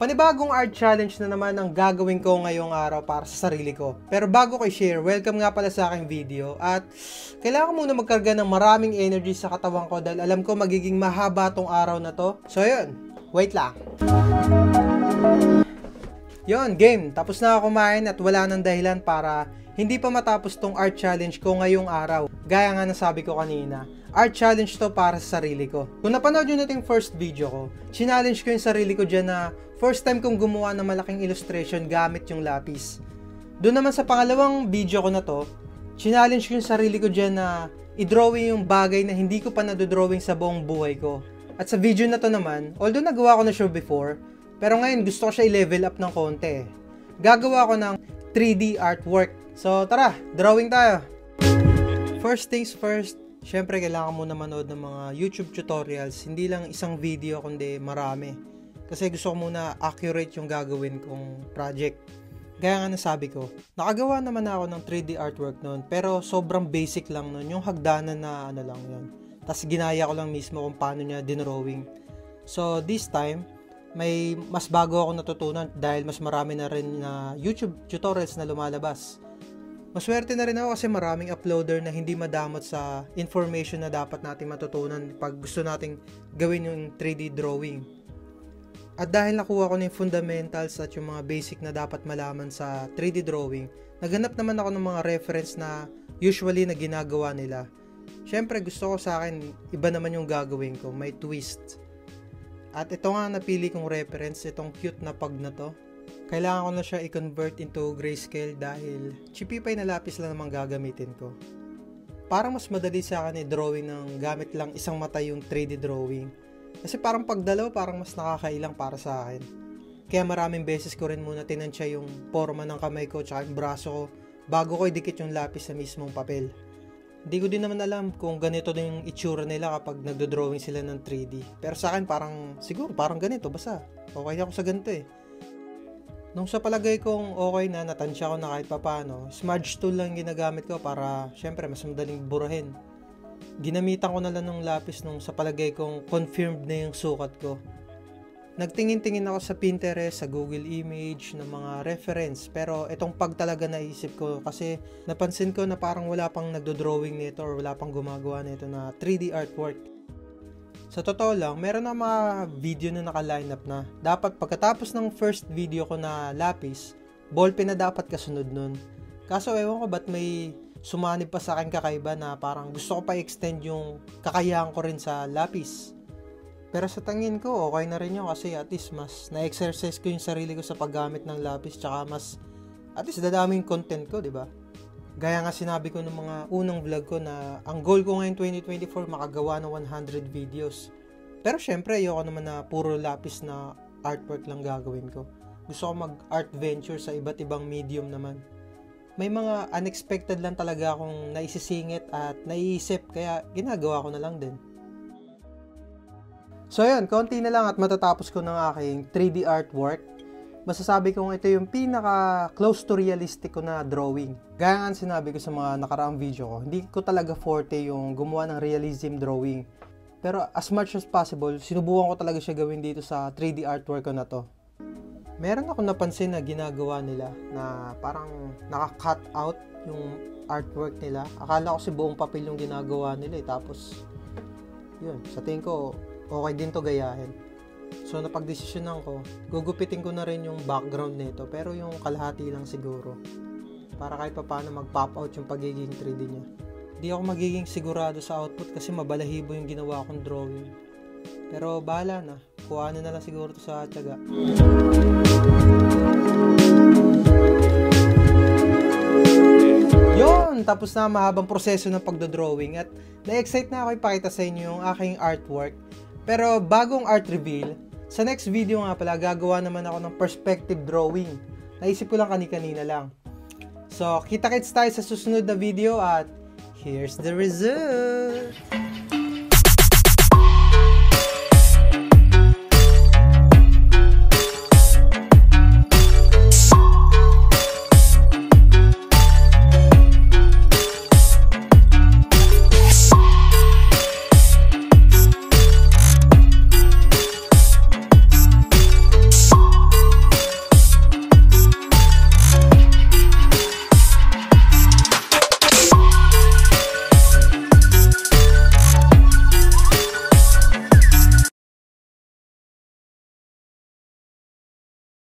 Panibagong art challenge na naman ang gagawin ko ngayong araw para sa sarili ko. Pero bago ko i-share, welcome nga pala sa aking video. At kailangan ko muna magkarga ng maraming energy sa katawan ko dahil alam ko magiging mahaba tong araw na to. So yun, wait lang. Yun, game. Tapos na ako kumain at wala nang dahilan para hindi pa matapos tong art challenge ko ngayong araw. Gaya nga nasabi ko kanina, art challenge to para sa sarili ko. Kung napanood nyo natin yung first video ko, challenge ko yung sarili ko dyan na first time kong gumawa ng malaking illustration gamit yung lapis. Doon naman sa pangalawang video ko na to, challenge ko yung sarili ko dyan na i-drawing yung bagay na hindi ko pa nadodrawing sa buong buhay ko. At sa video na to naman, although nagawa ko na siya before, pero ngayon gusto ko siya i-level up ng konti. Gagawa ko ng 3D artwork. So tara, drawing tayo! First things first, syempre kailangan mo na manood ng mga YouTube tutorials. Hindi lang isang video kundi marami. Kasi gusto ko muna accurate yung gagawin kong project. Gaya nga nasabi ko, nakagawa naman ako ng 3D artwork noon. Pero sobrang basic lang noon. Yung hagdanan na ano lang yun. Tapos ginaya ko lang mismo kung paano niya dinrawing. So this time, may mas bago ako natutunan dahil mas marami na rin na YouTube tutorials na lumalabas. Maswerte na rin ako kasi maraming uploader na hindi madamot sa information na dapat natin matutunan pag gusto nating gawin yung 3D drawing. At dahil nakuha ko na yung fundamentals at yung mga basic na dapat malaman sa 3D drawing, naghanap naman ako ng mga reference na usually na ginagawa nila. Syempre gusto ko sa akin, iba naman yung gagawin ko, may twist. At ito nga napili kong reference, itong cute na pug na to. Kailangan ko na siya i-convert into grayscale dahil chipipay na lapis lang naman gagamitin ko. Parang mas madali sa akin i-drawing ng gamit lang isang mata yung 3D drawing. Kasi parang pag dalawa parang mas nakakailang para sa akin. Kaya maraming beses ko rin muna tinansya yung forma ng kamay ko tsaka yung braso ko bago ko idikit yung lapis sa mismong papel. Hindi ko din naman alam kung ganito na yung itsura nila kapag nagdo-drawing sila ng 3D. Pero sa akin parang, siguro parang ganito, basta okay ako sa ganito eh. Nung sa palagay kong okay na, natansya ko na kahit papano, smudge tool lang ginagamit ko para syempre mas madaling burahin. Ginamitan ko na lang ng lapis nung sa palagay kong confirmed na yung sukat ko. Nagtingin-tingin ako sa Pinterest, sa Google Image, ng mga reference. Pero itong pag talaga naisip ko kasi napansin ko na parang wala pang nagdo-drawing nito or wala pang gumagawa nito na 3D artwork. Sa totoo lang, meron na mga video na naka-line up na. Dapat pagkatapos ng first video ko na lapis, ballpen na dapat kasunod nun. Kaso ewan ko ba't may sumanib pa sa akin kakaiba na parang gusto ko pa i-extend yung kakayahan ko rin sa lapis. Pero sa tingin ko, okay na rin yun kasi at least mas na-exercise ko yung sarili ko sa paggamit ng lapis tsaka mas at least dadami yung content ko, di ba? Gaya nga sinabi ko ng mga unang vlog ko na ang goal ko ngayon 2024 makagawa ng 100 videos. Pero syempre, ayoko naman na puro lapis na artwork lang gagawin ko. Gusto ko mag-art venture sa iba't ibang medium naman. May mga unexpected lang talaga akong naisisingit at naiisip kaya ginagawa ko na lang din. So yun, konti na lang at matatapos ko ng aking 3D artwork. Masasabi kong ito yung pinaka close to realistic ko na drawing. Gaya nga sinabi ko sa mga nakaraang video ko, hindi ko talaga forte yung gumawa ng realism drawing. Pero as much as possible, sinubukan ko talaga siya gawin dito sa 3D artwork ko na to. Meron ako napansin na ginagawa nila na parang naka-cut out yung artwork nila. Akala ko si buong papel yung ginagawa nila tapos yun, sa tingin ko okay din to gayahin. So napagdesisyonan ko, gugupitin ko na rin yung background nito pero yung kalahati lang siguro. Para kahit pa paano mag-pop out yung pagiging 3D niya. Hindi ako magiging sigurado sa output kasi mabalahibo yung ginawa kong drawing. Pero bahala na, kuhanin na lang siguro to sa tiyaga. Yun! Tapos na mahabang proseso ng pagdodrawing at na-excite na ako ipakita sa inyo yung aking artwork. Pero bagong art reveal, sa next video nga pala gagawa naman ako ng perspective drawing. Naisip ko lang kanina lang. So, kita-kits tayo sa susunod na video at here's the result!